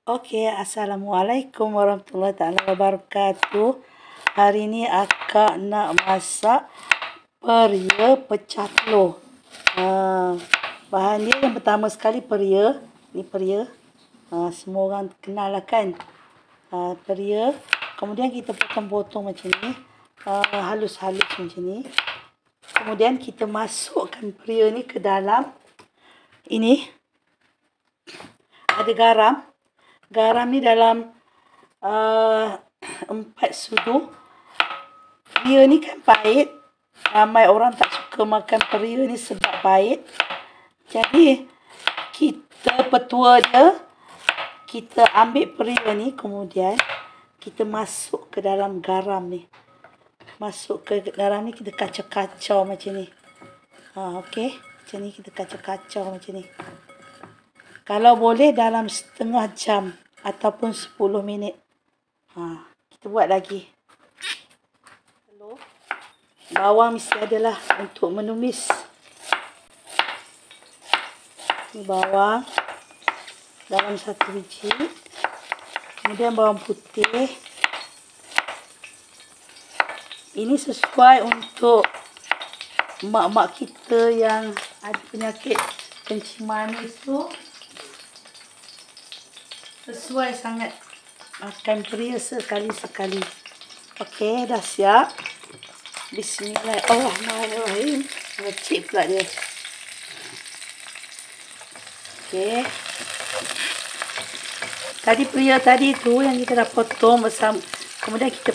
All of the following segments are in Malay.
Okey, Assalamualaikum warahmatullahi wabarakatuh. Hari ni akak nak masak peria pecah telur. Bahan dia yang pertama sekali peria. Ni peria. Semua orang kenal lah kan. Peria. Kemudian kita potong-potong macam ni. Halus-halus macam ni. Kemudian kita masukkan peria ni ke dalam ini. Ada garam. Garam ni dalam 4 sudu. Peria ni kan pahit. Ramai orang tak suka makan peria ni sebab pahit. Jadi, kita petua dia. Kita ambil peria ni, kemudian kita masuk ke dalam garam ni. Masuk ke garam ni, kita kacau-kacau macam ni. Okey. Macam ni, kita kacau-kacau macam ni. Kalau boleh dalam setengah jam ataupun 10 minit. Kita buat lagi. Telur. Bawang mesti adalah untuk menumis. Ini bawang. Dalam 1 biji. Kemudian bawang putih. Ini sesuai untuk mak-mak kita yang ada penyakit kencing manis tu. Sesuai sangat makan peria sekali-sekali. Okey, dah siap. Bismillahirrahmanirrahim. Ngecik pula dia. Okey. Tadi peria tadi tu yang kita dah potong bersama. Kemudian kita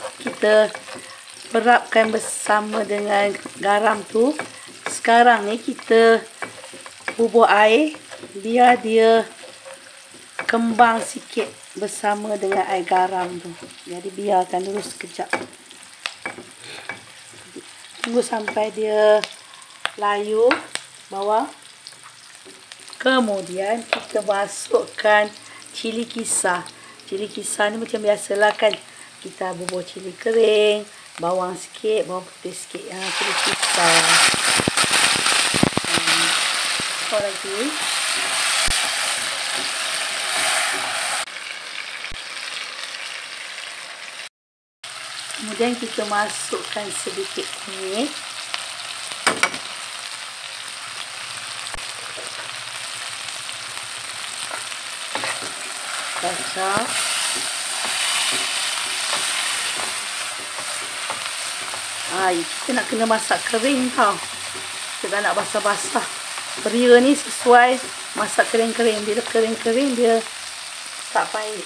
perapkan bersama dengan garam tu. Sekarang ni kita bubuh air biar dia kembang sikit bersama dengan air garam tu. Jadi biarkan dulu sekejap. Tunggu sampai dia layu bawang. Kemudian kita masukkan cili kisar. Cili kisar ni macam biasalah kan. Kita bubuh cili kering, bawang sikit, bawang putih sikit. Cili kisar. Apa lagi? Kemudian kita masukkan sedikit kunyit. Kacau. Kita nak kena masak kering tau. Kita tak nak basah-basah. Peria ni sesuai masak kering-kering. Bila kering-kering dia tak pahit.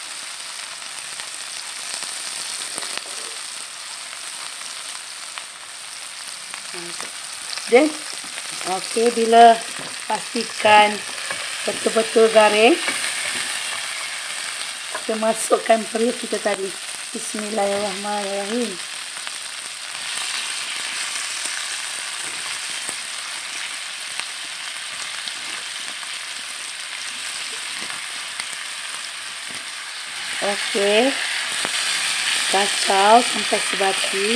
Dan okey, bila pastikan betul-betul garing, kita masukkan peria kita tadi. Bismillahirrahmanirrahim. Okey. Kacau sampai sebati.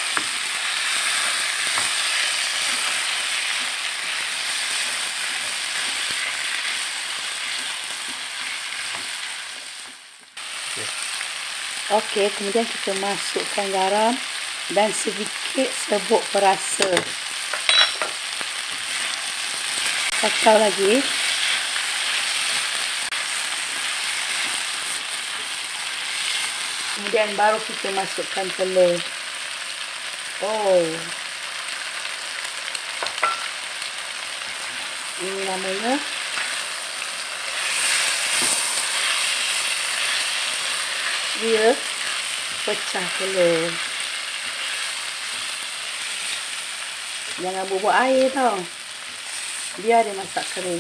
Okey, kemudian kita masukkan garam dan sedikit serbuk perasa. Kacau lagi. Kemudian baru kita masukkan telur. Ini namanya dia pecah telur. Jangan bubuh air tau. Biar dia masak kering.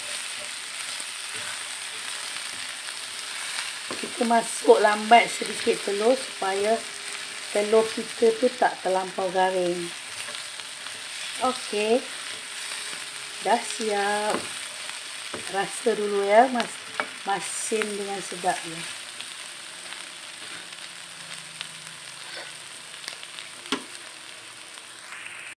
Kita masuk lambat sedikit telur supaya telur kita tu tak terlampau garing. Okey. Dah siap. Rasa dulu ya, masin dengan sedap ya.